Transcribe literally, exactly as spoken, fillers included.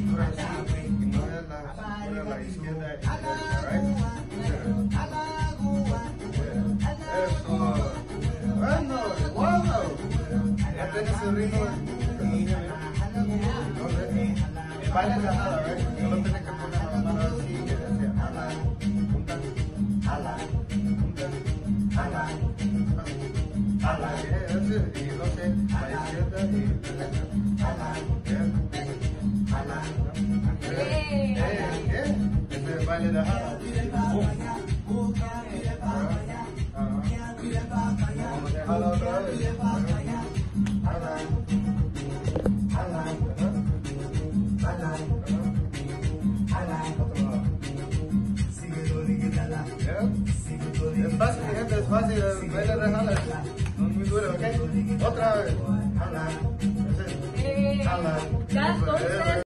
press y mueve la, mueve la izquierda y derecha, right? Eso. Bueno, wow. Ya tienes el ritmo. El baile es la jala, right? Solo tienes que poner la mano así y decir jala, punta, jala, punta, jala, jala. Y no sé, la izquierda y derecha. Jala, jala. Eh, eh, este es el baile de jala. Boom. Vamos a dejarlo otra vez. Jala, jala, jala, jala. Es fácil, gente, es fácil. El baile de jala no es muy duro, ¿ok? Otra vez. Jala. Jala. Ya, entonces.